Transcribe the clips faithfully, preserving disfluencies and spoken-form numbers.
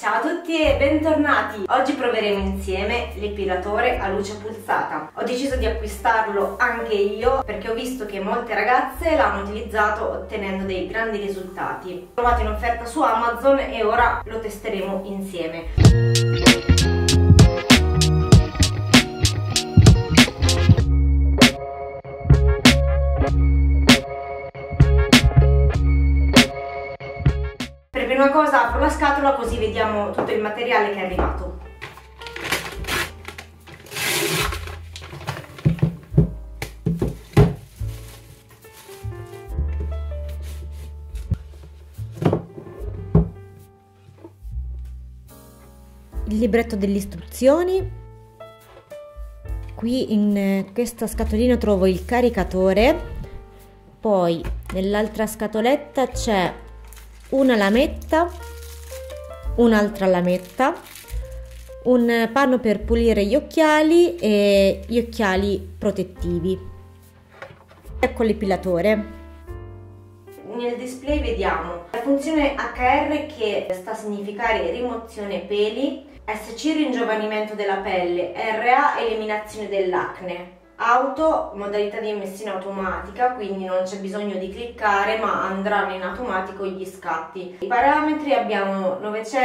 Ciao a tutti e bentornati! Oggi proveremo insieme l'epilatore a luce pulsata. Ho deciso di acquistarlo anche io perché ho visto che molte ragazze l'hanno utilizzato ottenendo dei grandi risultati. L'ho trovato in offerta su Amazon e ora lo testeremo insieme. Prima cosa apro la scatola così vediamo tutto il materiale che è arrivato. Il libretto delle istruzioni. Qui in questa scatolina trovo il caricatore, poi nell'altra scatoletta c'è una lametta, un'altra lametta, un panno per pulire gli occhiali e gli occhiali protettivi. Ecco l'epilatore. Nel display vediamo la funzione H R che sta a significare rimozione peli, S C ringiovanimento della pelle, R A eliminazione dell'acne. Auto, modalità di emissione automatica, quindi non c'è bisogno di cliccare ma andranno in automatico gli scatti. I parametri abbiamo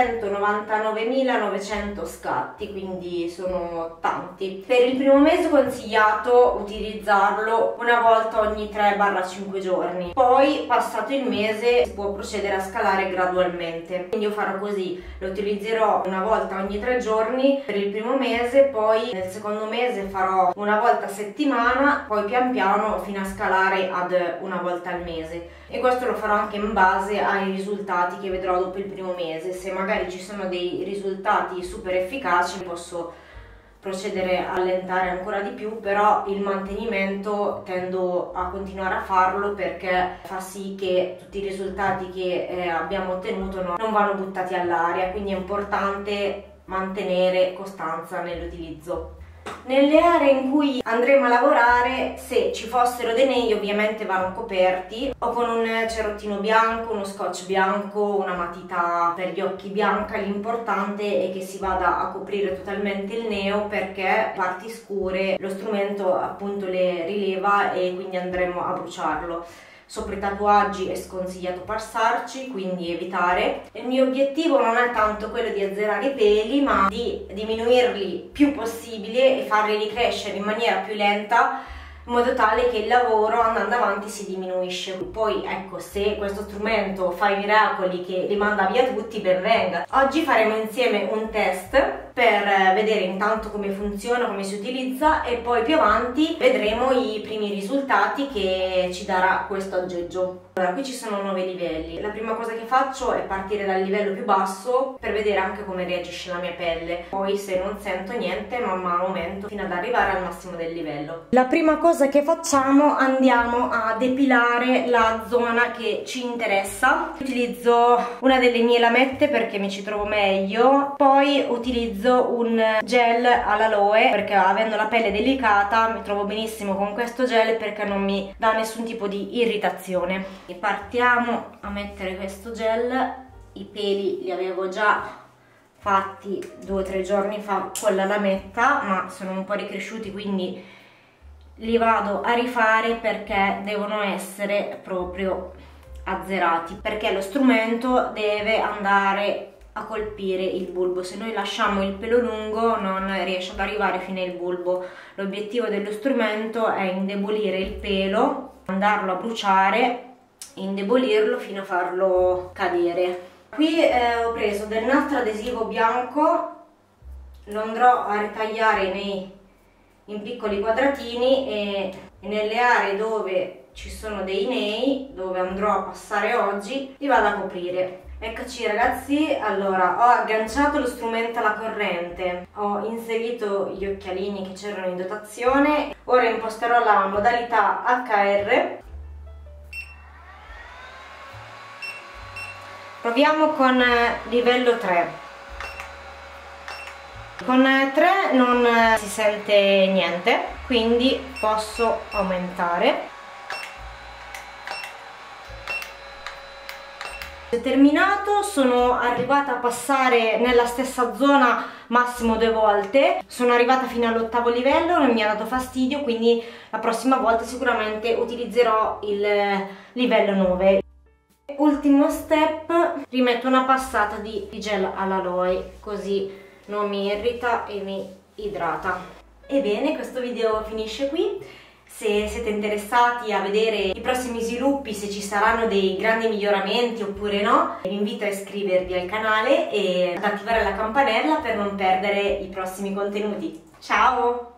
novecentonovantanovemilanovecento scatti, quindi sono tanti. Per il primo mese è consigliato utilizzarlo una volta ogni tre cinque giorni, poi passato il mese si può procedere a scalare gradualmente. Quindi io farò così, lo utilizzerò una volta ogni tre giorni per il primo mese, poi nel secondo mese farò una volta a settimana, poi pian piano fino a scalare ad una volta al mese, e questo lo farò anche in base ai risultati che vedrò dopo il primo mese. Se magari ci sono dei risultati super efficaci posso procedere a allentare ancora di più, però il mantenimento tendo a continuare a farlo perché fa sì che tutti i risultati che eh, abbiamo ottenuto no, non vanno buttati all'aria, quindi è importante mantenere costanza nell'utilizzo. Nelle aree in cui andremo a lavorare, se ci fossero dei neri ovviamente vanno coperti o con un cerottino bianco, uno scotch bianco, una matita per gli occhi bianca. L'importante è che si vada a coprire totalmente il neo perché parti scure lo strumento appunto le rileva e quindi andremo a bruciarlo. Sopra i tatuaggi è sconsigliato passarci, quindi evitare. Il mio obiettivo non è tanto quello di azzerare i peli, ma di diminuirli più possibile e farli ricrescere in maniera più lenta, in modo tale che il lavoro andando avanti si diminuisce. Poi ecco, se questo strumento fa i miracoli che li manda via tutti, ben venga. Oggi faremo insieme un test per vedere intanto come funziona, come si utilizza, e poi più avanti vedremo i primi risultati che ci darà questo aggeggio. Allora, qui ci sono nove livelli. La prima cosa che faccio è partire dal livello più basso per vedere anche come reagisce la mia pelle. Poi se non sento niente, man mano aumento fino ad arrivare al massimo del livello. La prima cosa che facciamo, andiamo a depilare la zona che ci interessa. Utilizzo una delle mie lamette perché mi ci trovo meglio, poi utilizzo un gel all'aloe perché avendo la pelle delicata mi trovo benissimo con questo gel perché non mi dà nessun tipo di irritazione. E partiamo a mettere questo gel. I peli li avevo già fatti due o tre giorni fa con la lametta, ma sono un po' ricresciuti, quindi li vado a rifare perché devono essere proprio azzerati, perché lo strumento deve andare a colpire il bulbo. Se noi lasciamo il pelo lungo non riesce ad arrivare fino al bulbo. L'obiettivo dello strumento è indebolire il pelo, andarlo a bruciare, indebolirlo fino a farlo cadere. Qui eh, ho preso del nastro adesivo bianco, lo andrò a ritagliare nei, in piccoli quadratini e, e nelle aree dove ci sono dei nei, dove andrò a passare oggi, li vado a coprire. Eccoci ragazzi, allora ho agganciato lo strumento alla corrente, ho inserito gli occhialini che c'erano in dotazione, ora imposterò la modalità H R. Proviamo con livello tre. Con tre non si sente niente, quindi posso aumentare. Ho terminato, sono arrivata a passare nella stessa zona massimo due volte, sono arrivata fino all'ottavo livello, non mi ha dato fastidio, quindi la prossima volta sicuramente utilizzerò il livello nove. Ultimo step, rimetto una passata di gel all'aloe, così non mi irrita e mi idrata. Ebbene, questo video finisce qui. Se siete interessati a vedere i prossimi sviluppi, se ci saranno dei grandi miglioramenti oppure no, vi invito a iscrivervi al canale e ad attivare la campanella per non perdere i prossimi contenuti. Ciao!